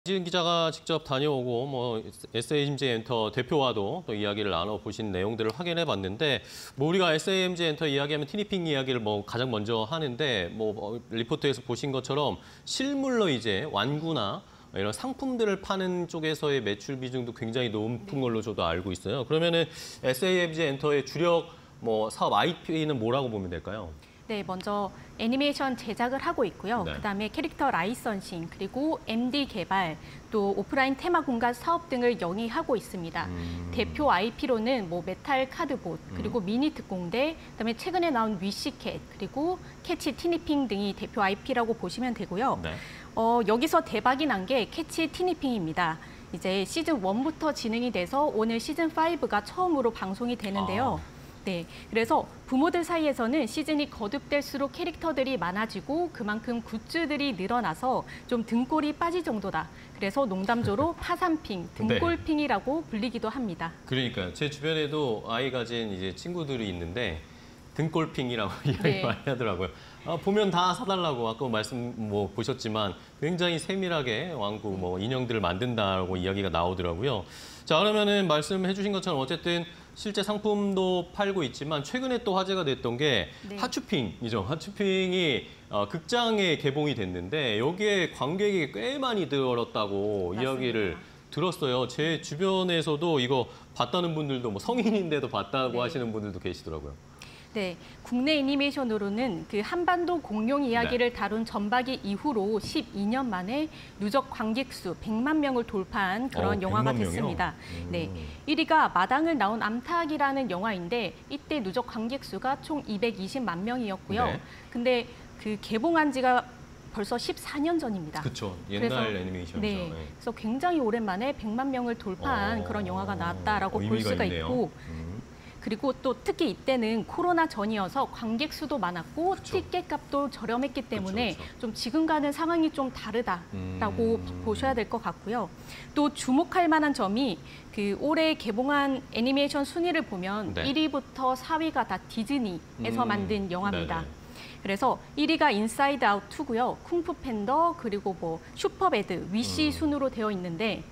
이지은 기자가 직접 다녀오고 SAMG 엔터 대표와도 또 이야기를 나눠보신 내용들을 확인해 봤는데 우리가 SAMG 엔터 이야기하면 티니핑 이야기를 가장 먼저 하는데 리포트에서 보신 것처럼 실물로 이제 완구나 이런 상품들을 파는 쪽에서의 매출 비중도 굉장히 높은 걸로 저도 알고 있어요. 그러면은 SAMG 엔터의 주력 사업 IP는 뭐라고 보면 될까요? 네, 먼저 애니메이션 제작을 하고 있고요. 네. 그다음에 캐릭터 라이선싱, 그리고 MD 개발, 또 오프라인 테마 공간 사업 등을 영위하고 있습니다. 대표 IP로는 메탈 카드봇, 그리고 미니 특공대, 그다음에 최근에 나온 위시캣, 그리고 캐치 티니핑 등이 대표 IP라고 보시면 되고요. 네. 여기서 대박이 난 게 캐치 티니핑입니다. 이제 시즌 1부터 진행이 돼서 오늘 시즌 5가 처음으로 방송이 되는데요. 네, 그래서 부모들 사이에서는 시즌이 거듭될수록 캐릭터들이 많아지고 그만큼 굿즈들이 늘어나서 좀 등골이 빠질 정도다. 그래서 농담조로 파산핑, 등골핑이라고 불리기도 합니다. 그러니까요. 제 주변에도 아이 가진 이제 친구들이 있는데 등골핑이라고 이야기 많이 하더라고요. 보면 다 사달라고 아까 말씀 보셨지만 굉장히 세밀하게 완구 인형들을 만든다고 이야기가 나오더라고요. 자, 그러면은 말씀해 주신 것처럼 어쨌든 실제 상품도 팔고 있지만 최근에 또 화제가 됐던 게 핫쇼핑이죠. 핫쇼핑이 극장에 개봉이 됐는데 여기에 관객이 꽤 많이 들었다고 이야기를 들었어요. 제 주변에서도 이거 봤다는 분들도 성인인데도 봤다고 하시는 분들도 계시더라고요. 네, 국내 애니메이션으로는 그 한반도 공룡 이야기를 다룬 전박이 이후로 12년 만에 누적 관객 수 100만 명을 돌파한 그런 영화가 됐습니다. 네, 1위가 마당을 나온 암탉이라는 영화인데 이때 누적 관객 수가 총 220만 명이었고요. 근데 그 개봉한 지가 벌써 14년 전입니다. 그렇죠. 옛날 애니메이션이죠. 네, 그래서 굉장히 오랜만에 100만 명을 돌파한 그런 영화가 나왔다라고 볼 수가 있고 그리고 또 특히 이때는 코로나 전이어서 관객 수도 많았고 티켓 값도 저렴했기 때문에 좀 지금과는 상황이 좀 다르다라고 보셔야 될 것 같고요. 또 주목할 만한 점이 그 올해 개봉한 애니메이션 순위를 보면 1위부터 4위가 다 디즈니에서 만든 영화입니다. 그래서 1위가 인사이드 아웃 2고요. 쿵푸 팬더, 그리고 슈퍼배드, 위시 순으로 되어 있는데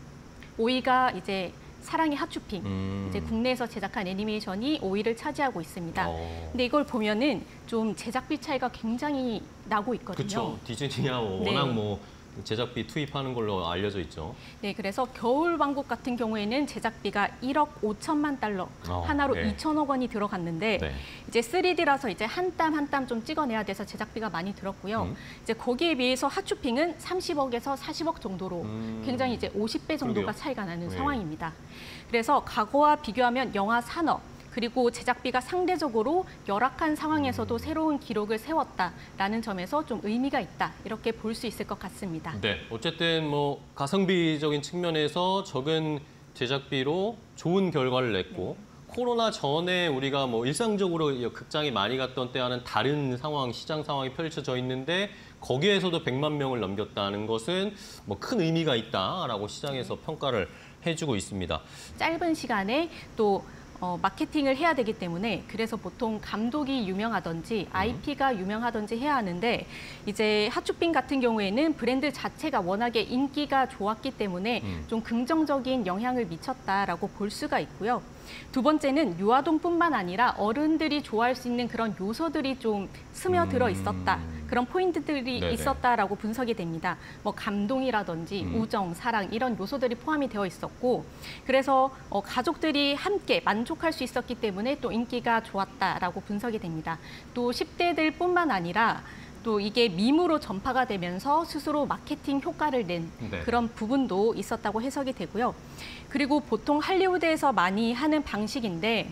5위가 이제 사랑의 핫쇼핑, 이제 국내에서 제작한 애니메이션이 5위를 차지하고 있습니다. 근데 이걸 보면은 좀 제작비 차이가 굉장히 나고 있거든요. 그렇죠. 디즈니야 워낙 제작비 투입하는 걸로 알려져 있죠. 네, 그래서 겨울왕국 같은 경우에는 제작비가 1억 5천만 달러, 하나로 2천억 원이 들어갔는데 이제 3D라서 이제 한 땀 한 땀 좀 찍어내야 돼서 제작비가 많이 들었고요. 이제 거기에 비해서 핫쇼핑은 30억에서 40억 정도로 굉장히 이제 50배 정도가 차이가 나는 상황입니다. 그래서 과거와 비교하면 영화 산업, 그리고 제작비가 상대적으로 열악한 상황에서도 새로운 기록을 세웠다라는 점에서 좀 의미가 있다, 이렇게 볼 수 있을 것 같습니다. 네, 어쨌든 가성비적인 측면에서 적은 제작비로 좋은 결과를 냈고 코로나 전에 우리가 일상적으로 극장에 많이 갔던 때와는 다른 상황, 시장 상황이 펼쳐져 있는데 거기에서도 100만 명을 넘겼다는 것은 큰 의미가 있다라고 시장에서 평가를 해주고 있습니다. 짧은 시간에 또 마케팅을 해야 되기 때문에 그래서 보통 감독이 유명하든지 IP가 유명하든지 해야 하는데 이제 핫쇼핑 같은 경우에는 브랜드 자체가 워낙에 인기가 좋았기 때문에 좀 긍정적인 영향을 미쳤다라고 볼 수가 있고요. 두 번째는 유아동뿐만 아니라 어른들이 좋아할 수 있는 그런 요소들이 좀 스며들어 있었다. 그런 포인트들이 있었다라고 분석이 됩니다. 감동이라든지 우정, 사랑 이런 요소들이 포함이 되어 있었고 그래서 가족들이 함께 만족할 수 있었기 때문에 또 인기가 좋았다라고 분석이 됩니다. 또 10대들뿐만 아니라 또 이게 밈으로 전파가 되면서 스스로 마케팅 효과를 낸 그런 부분도 있었다고 해석이 되고요. 그리고 보통 할리우드에서 많이 하는 방식인데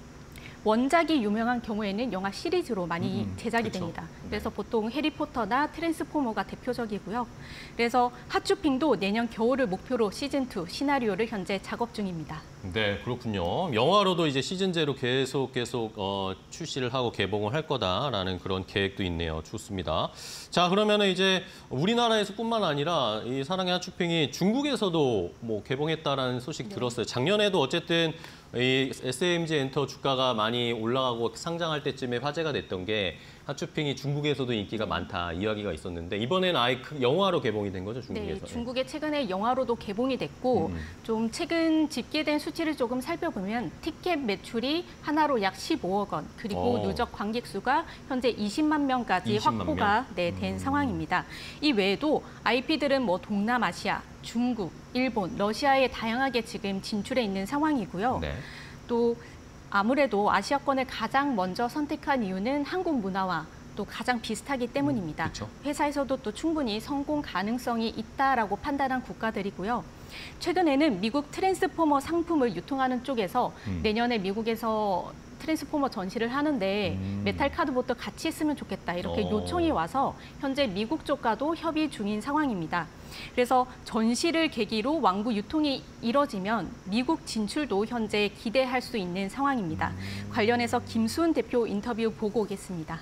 원작이 유명한 경우에는 영화 시리즈로 많이 제작이 됩니다. 그래서 보통 해리포터나 트랜스포머가 대표적이고요. 그래서 핫쇼핑도 내년 겨울을 목표로 시즌2 시나리오를 현재 작업 중입니다. 네, 그렇군요. 영화로도 이제 시즌제로 계속 출시를 하고 개봉을 할 거다라는 그런 계획도 있네요. 좋습니다. 자, 그러면은 이제 우리나라에서뿐만 아니라 이 사랑의 핫쇼핑이 중국에서도 개봉했다라는 소식 들었어요. 작년에도 어쨌든 이 SAMG 엔터 주가가 많이 올라가고 상장할 때쯤에 화제가 됐던 게 핫쇼핑이 중국에서도 인기가 많다 이야기가 있었는데 이번에는 아예 영화로 개봉이 된 거죠, 중국에서? 네, 중국에 최근에 영화로도 개봉이 됐고 좀 최근 집계된 수치를 조금 살펴보면 티켓 매출이 하나로 약 15억 원, 그리고 누적 관객 수가 현재 20만 명까지 20만 확보가 된 상황입니다. 이 외에도 IP들은 뭐 동남아시아, 중국, 일본, 러시아에 다양하게 지금 진출해 있는 상황이고요. 네. 또 아무래도 아시아권을 가장 먼저 선택한 이유는 한국 문화와 또 가장 비슷하기 때문입니다. 그쵸. 회사에서도 또 충분히 성공 가능성이 있다라고 판단한 국가들이고요. 최근에는 미국 트랜스포머 상품을 유통하는 쪽에서 내년에 미국에서 트랜스포머 전시를 하는데 메탈 카드봇도 같이 했으면 좋겠다 이렇게 요청이 와서 현재 미국 쪽과도 협의 중인 상황입니다. 그래서 전시를 계기로 왕구 유통이 이뤄지면 미국 진출도 현재 기대할 수 있는 상황입니다. 관련해서 김수은 대표 인터뷰 보고 오겠습니다.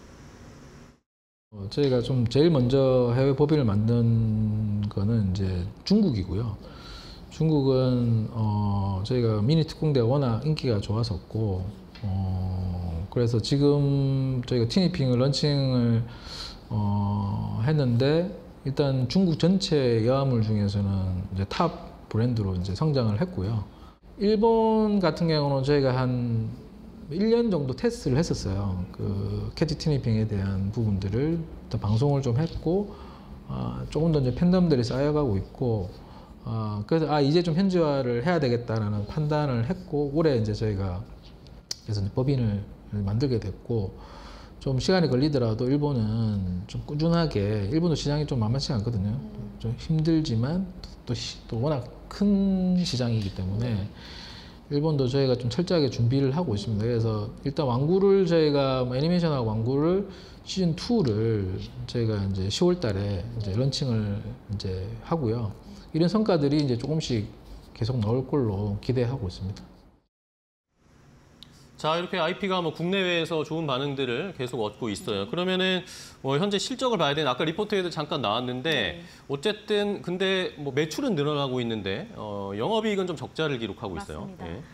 저희가 좀 제일 먼저 해외 법인을 만든 거는 이제 중국이고요. 중국은 저희가 미니 특공대가 워낙 인기가 좋았었고 그래서 지금 저희가 티니핑을 런칭을 했는데 일단 중국 전체 여화물 중에서는 이제 탑 브랜드로 이제 성장을 했고요. 일본 같은 경우는 저희가 한 1년 정도 테스트를 했었어요. 그 캐티 티니핑에 대한 부분들을 일단 방송을 좀 했고 조금 더 이제 팬덤들이 쌓여가고 있고 그래서 이제 좀 현지화를 해야 되겠다라는 판단을 했고 올해 이제 저희가 그래서 이제 법인을 만들게 됐고 좀 시간이 걸리더라도 일본은 좀 꾸준하게 일본도 시장이 좀 만만치 않거든요. 좀 힘들지만 또 워낙 큰 시장이기 때문에 일본도 저희가 좀 철저하게 준비를 하고 있습니다. 그래서 일단 왕구를 저희가 애니메이션하고 왕구를 시즌 2를 저희가 이제 10월 달에 이제 런칭을 이제 하고요. 이런 성과들이 이제 조금씩 계속 나올 걸로 기대하고 있습니다. 자, 이렇게 IP가 뭐 국내외에서 좋은 반응들을 계속 얻고 있어요. 그러면은 뭐 현재 실적을 봐야 되는 아까 리포트에도 잠깐 나왔는데 어쨌든 근데 뭐 매출은 늘어나고 있는데 영업이익은 좀 적자를 기록하고 있어요. 맞습니다. 예.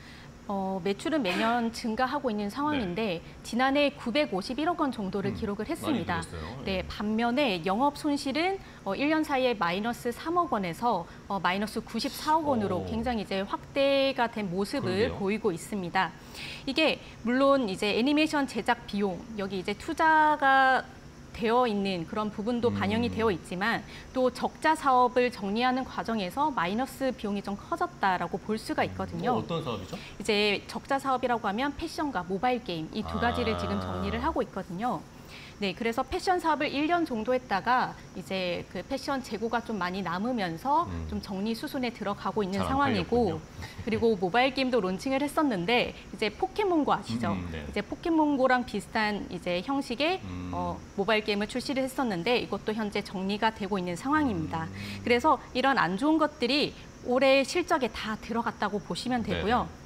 매출은 매년 증가하고 있는 상황인데 지난해 951억 원 정도를 기록을 했습니다. 많이 늘었어요. 네, 반면에 영업 손실은 1년 사이에 마이너스 3억 원에서 마이너스 94억 원으로 굉장히 이제 확대가 된 모습을 그러게요. 보이고 있습니다. 이게 물론 이제 애니메이션 제작 비용 여기 이제 투자가 되어 있는 그런 부분도 반영이 되어 있지만 또 적자 사업을 정리하는 과정에서 마이너스 비용이 좀 커졌다라고 볼 수가 있거든요. 어떤 사업이죠? 이제 적자 사업이라고 하면 패션과 모바일 게임 이 두 가지를 지금 정리를 하고 있거든요. 네, 그래서 패션 사업을 1년 정도 했다가 이제 그 패션 재고가 좀 많이 남으면서 좀 정리 수순에 들어가고 있는 잘안 상황이고 팔렸군요. 그리고 모바일 게임도 론칭을 했었는데 이제 포켓몬고 아시죠? 네. 이제 포켓몬고랑 비슷한 이제 형식의 모바일 게임을 출시를 했었는데 이것도 현재 정리가 되고 있는 상황입니다. 그래서 이런 안 좋은 것들이 올해 실적에 다 들어갔다고 보시면 되고요. 네네.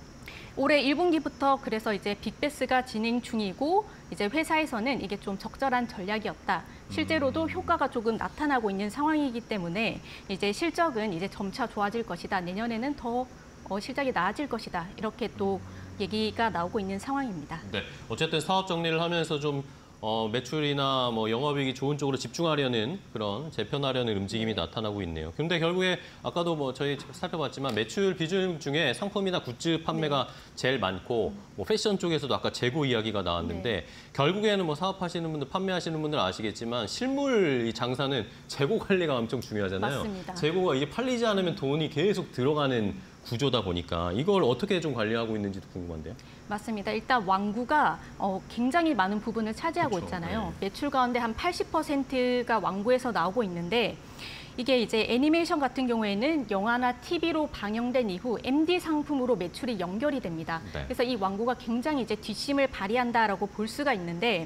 올해 1분기부터 그래서 이제 빅베스가 진행 중이고 이제 회사에서는 이게 좀 적절한 전략이었다. 실제로도 효과가 조금 나타나고 있는 상황이기 때문에 이제 실적은 이제 점차 좋아질 것이다. 내년에는 더 실적이 나아질 것이다. 이렇게 또 얘기가 나오고 있는 상황입니다. 네, 어쨌든 사업 정리를 하면서 좀 매출이나 뭐 영업이익이 좋은 쪽으로 집중하려는 그런 재편하려는 움직임이 나타나고 있네요. 근데 결국에 아까도 뭐 저희 살펴봤지만 매출 비중 중에 상품이나 굿즈 판매가 제일 많고 뭐 패션 쪽에서도 아까 재고 이야기가 나왔는데 결국에는 뭐 사업하시는 분들, 판매하시는 분들 아시겠지만 실물 이 장사는 재고 관리가 엄청 중요하잖아요. 맞습니다. 재고가 이게 팔리지 않으면 돈이 계속 들어가는 구조다 보니까 이걸 어떻게 좀 관리하고 있는지도 궁금한데요. 맞습니다. 일단 왕구가 굉장히 많은 부분을 차지하고 그렇죠. 있잖아요. 네. 매출 가운데 한 80%가 왕구에서 나오고 있는데 이게 이제 애니메이션 같은 경우에는 영화나 TV로 방영된 이후 MD 상품으로 매출이 연결이 됩니다. 네. 그래서 이 왕구가 굉장히 이제 뒷심을 발휘한다라고 볼 수가 있는데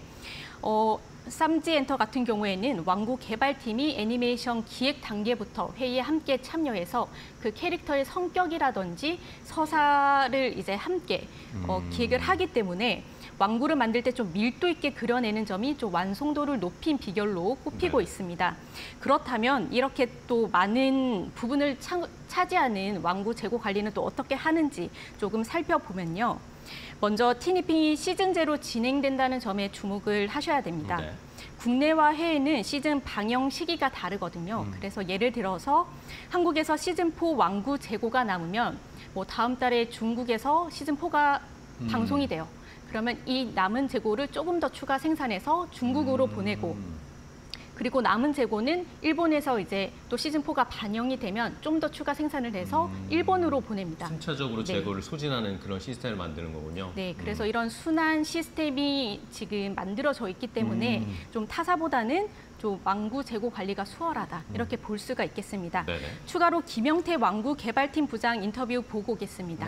쌈지엔터 같은 경우에는 왕구 개발팀이 애니메이션 기획 단계부터 회의에 함께 참여해서 그 캐릭터의 성격이라든지 서사를 이제 함께 기획을 하기 때문에 왕구를 만들 때 좀 밀도 있게 그려내는 점이 좀 완성도를 높인 비결로 꼽히고 있습니다. 그렇다면 이렇게 또 많은 부분을 차지하는 왕구 재고 관리는 또 어떻게 하는지 조금 살펴보면요. 먼저 티니핑이 시즌제로 진행된다는 점에 주목을 하셔야 됩니다. 네. 국내와 해외는 시즌 방영 시기가 다르거든요. 그래서 예를 들어서 한국에서 시즌4 완구 재고가 남으면 뭐 다음 달에 중국에서 시즌4가 방송이 돼요. 그러면 이 남은 재고를 조금 더 추가 생산해서 중국으로 보내고 그리고 남은 재고는 일본에서 이제 또 시즌4가 반영이 되면 좀 더 추가 생산을 해서 일본으로 보냅니다. 순차적으로 네. 재고를 소진하는 그런 시스템을 만드는 거군요. 네, 그래서 이런 순환 시스템이 지금 만들어져 있기 때문에 좀 타사보다는 좀 완구 재고 관리가 수월하다 이렇게 볼 수가 있겠습니다. 네네. 추가로 김영태 완구 개발팀 부장 인터뷰 보고 오겠습니다.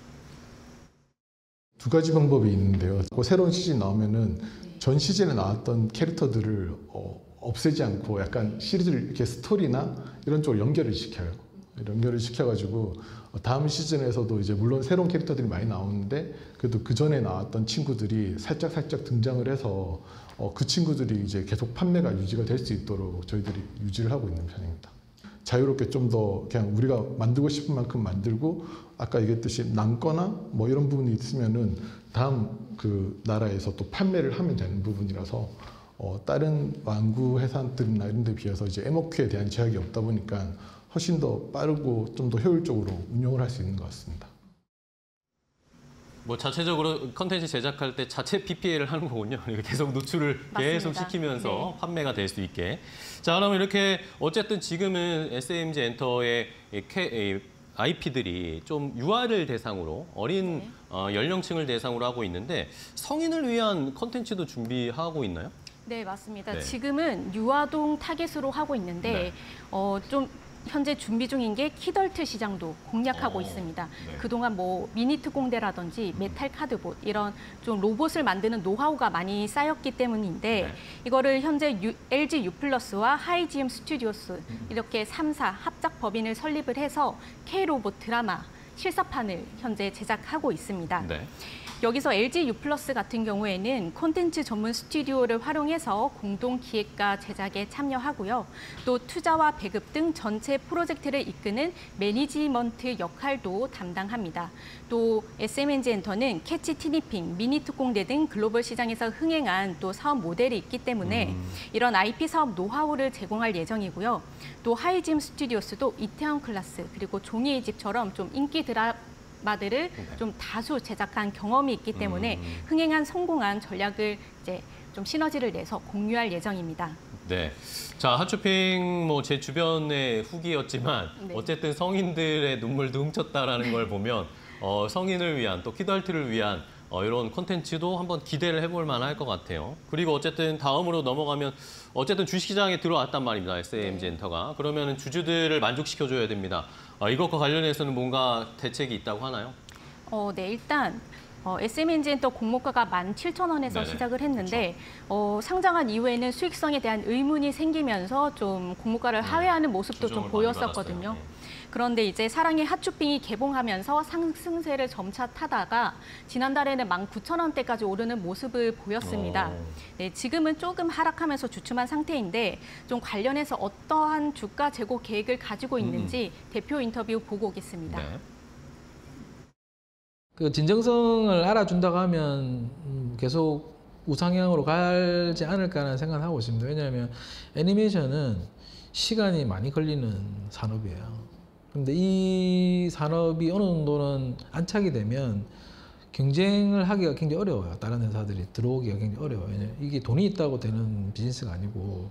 두 가지 방법이 있는데요. 그 새로운 시즌 나오면은 전 시즌에 나왔던 캐릭터들을 없애지 않고 약간 시리즈를 이렇게 스토리나 이런 쪽으로 연결을 시켜요. 연결을 시켜가지고 다음 시즌에서도 이제 물론 새로운 캐릭터들이 많이 나오는데 그래도 그 전에 나왔던 친구들이 살짝 등장을 해서 그 친구들이 이제 계속 판매가 유지가 될 수 있도록 저희들이 유지를 하고 있는 편입니다. 자유롭게 좀 더 그냥 우리가 만들고 싶은 만큼 만들고 아까 얘기했듯이 남거나 뭐 이런 부분이 있으면은 다음 그 나라에서 또 판매를 하면 되는 부분이라서 다른 완구 회사들이나 이런 데 비해서 이제 MOQ에 대한 제약이 없다 보니까 훨씬 더 빠르고 좀 더 효율적으로 운영을 할 수 있는 것 같습니다. 뭐 자체적으로 컨텐츠 제작할 때 자체 PPL을 하는 거군요. 계속 노출을 계속 맞습니다. 시키면서 네. 판매가 될 수 있게. 자, 그러면 이렇게 어쨌든 지금은 SMG 엔터의 IP들이 좀 유아를 대상으로 어린 네. 연령층을 대상으로 하고 있는데 성인을 위한 컨텐츠도 준비하고 있나요? 네, 맞습니다. 네. 지금은 유아동 타겟으로 하고 있는데 좀 현재 준비 중인 게 키덜트 시장도 공략하고 있습니다. 네. 그동안 뭐 미니트공대라든지 메탈 카드봇 이런 좀 로봇을 만드는 노하우가 많이 쌓였기 때문인데 네. 이거를 현재 LG U+와 하이지엠 스튜디오스 이렇게 3사 합작 법인을 설립을 해서 K로봇 드라마 실사판을 현재 제작하고 있습니다. 네. 여기서 LG U+ 같은 경우에는 콘텐츠 전문 스튜디오를 활용해서 공동 기획과 제작에 참여하고요. 또 투자와 배급 등 전체 프로젝트를 이끄는 매니지먼트 역할도 담당합니다. 또 SMNG 엔터는 캐치 티니핑, 미니특공대 등 글로벌 시장에서 흥행한 또 사업 모델이 있기 때문에 이런 IP 사업 노하우를 제공할 예정이고요. 또 하이짐 스튜디오스도 이태원 클라스 그리고 종이의 집처럼 좀 인기 드라마들을 좀 다수 제작한 경험이 있기 때문에 흥행한 성공한 전략을 이제 좀 시너지를 내서 공유할 예정입니다. 네. 자, 핫쇼핑 뭐 제 주변의 후기였지만 네. 어쨌든 성인들의 눈물도 훔쳤다라는 걸 보면 성인을 위한 또 키덜트를 위한 이런 콘텐츠도 한번 기대를 해볼 만할 것 같아요. 그리고 어쨌든 다음으로 넘어가면 어쨌든 주식시장에 들어왔단 말입니다. SMG 엔터가. 그러면 주주들을 만족시켜줘야 됩니다. 이것과 관련해서는 뭔가 대책이 있다고 하나요? 네, 일단 SMNG 엔터 공모가가 17,000원에서 네네. 시작을 했는데 상장한 이후에는 수익성에 대한 의문이 생기면서 좀 공모가를 하회하는 모습도 좀 조정을 많이 보였었거든요. 받았어요. 네. 그런데 이제 사랑의 핫쇼핑이 개봉하면서 상승세를 점차 타다가 지난달에는 19,000원대까지 오르는 모습을 보였습니다. 네, 지금은 조금 하락하면서 주춤한 상태인데 좀 관련해서 어떠한 주가 재고 계획을 가지고 있는지 대표 인터뷰 보고 오겠습니다. 네. 그 진정성을 알아준다고 하면 계속 우상향으로 가지 않을까라는 생각을 하고 있습니다. 왜냐하면 애니메이션은 시간이 많이 걸리는 산업이에요. 그런데 이 산업이 어느 정도는 안착이 되면 경쟁을 하기가 굉장히 어려워요. 다른 회사들이 들어오기가 굉장히 어려워요. 왜냐하면 이게 돈이 있다고 되는 비즈니스가 아니고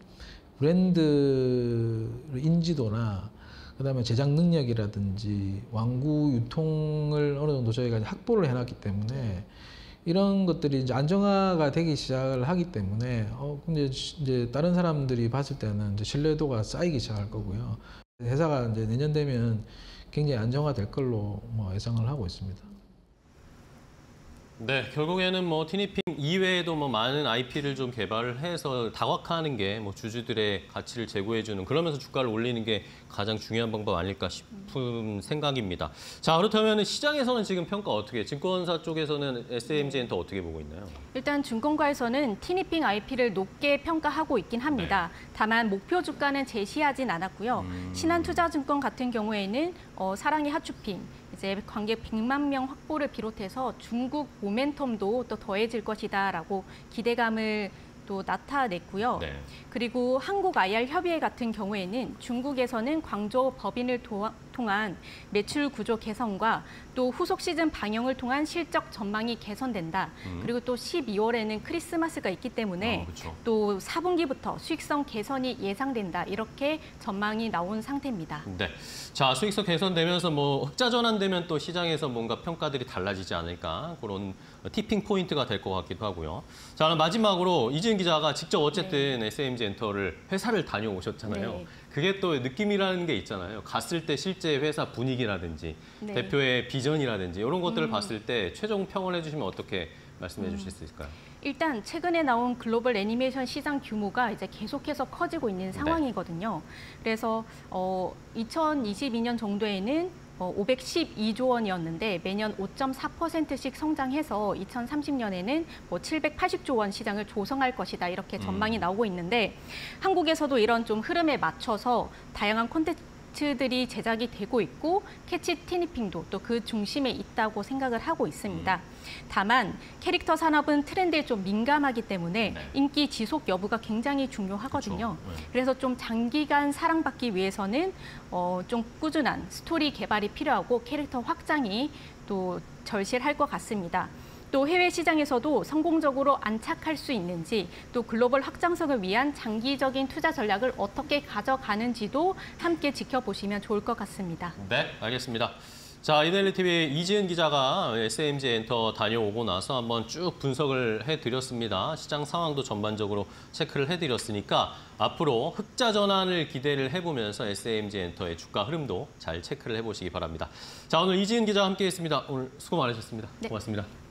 브랜드 인지도나 그다음에 제작 능력이라든지 완구 유통을 어느 정도 저희가 이제 확보를 해놨기 때문에 이런 것들이 이제 안정화가 되기 시작을 하기 때문에 근데 이제 다른 사람들이 봤을 때는 이제 신뢰도가 쌓이기 시작할 거고요. 회사가 이제 내년 되면 굉장히 안정화될 걸로 뭐 예상을 하고 있습니다. 네, 결국에는 뭐 티니핑 이외에도 뭐 많은 IP를 좀 개발을 해서 다각화하는 게 뭐 주주들의 가치를 제고해주는, 그러면서 주가를 올리는 게 가장 중요한 방법 아닐까 싶은 생각입니다. 자, 그렇다면 시장에서는 지금 평가 어떻게, 증권사 쪽에서는 SMG엔터 어떻게 보고 있나요? 일단 증권가에서는 티니핑 IP를 높게 평가하고 있긴 합니다. 다만 목표 주가는 제시하진 않았고요. 신한투자증권 같은 경우에는 사랑의 하추핑, 이제 관객 100만 명 확보를 비롯해서 중국 모멘텀도 또 더해질 것이다라고 기대감을 또 나타냈고요. 네. 그리고 한국 IR 협의회 같은 경우에는 중국에서는 광저우 법인을 통한 매출 구조 개선과 또 후속 시즌 방영을 통한 실적 전망이 개선된다. 그리고 또 12월에는 크리스마스가 있기 때문에 그렇죠. 또 4분기부터 수익성 개선이 예상된다. 이렇게 전망이 나온 상태입니다. 네. 자, 수익성 개선되면서 뭐 흑자 전환되면 또 시장에서 뭔가 평가들이 달라지지 않을까, 그런 티핑 포인트가 될 것 같기도 하고요. 자, 그럼 마지막으로 이지은 기자가 직접 어쨌든 SMG엔터를 회사를 다녀오셨잖아요. 네. 그게 또 느낌이라는 게 있잖아요. 갔을 때 실제 회사 분위기라든지 네. 대표의 비전이라든지 이런 것들을 봤을 때 최종 평을 해주시면 어떻게 말씀해 주실 수 있을까요? 일단 최근에 나온 글로벌 애니메이션 시장 규모가 이제 계속해서 커지고 있는 상황이거든요. 그래서 2022년 정도에는 512조 원이었는데 매년 5.4%씩 성장해서 2030년에는 780조 원 시장을 조성할 것이다, 이렇게 전망이 나오고 있는데, 한국에서도 이런 좀 흐름에 맞춰서 다양한 콘텐츠들이 제작이 되고 있고 캐치 티니핑도 또 그 중심에 있다고 생각을 하고 있습니다. 다만 캐릭터 산업은 트렌드에 좀 민감하기 때문에 인기 지속 여부가 굉장히 중요하거든요. 그렇죠. 그래서 좀 장기간 사랑받기 위해서는 좀 꾸준한 스토리 개발이 필요하고 캐릭터 확장이 또 절실할 것 같습니다. 또 해외 시장에서도 성공적으로 안착할 수 있는지, 또 글로벌 확장성을 위한 장기적인 투자 전략을 어떻게 가져가는지도 함께 지켜보시면 좋을 것 같습니다. 네, 알겠습니다. 자, 이데일리TV 이지은 기자가 SMG엔터 다녀오고 나서 한번 쭉 분석을 해드렸습니다. 시장 상황도 전반적으로 체크를 해드렸으니까 앞으로 흑자 전환을 기대를 해보면서 SMG엔터의 주가 흐름도 잘 체크를 해보시기 바랍니다. 자, 오늘 이지은 기자와 함께했습니다. 오늘 수고 많으셨습니다. 네. 고맙습니다.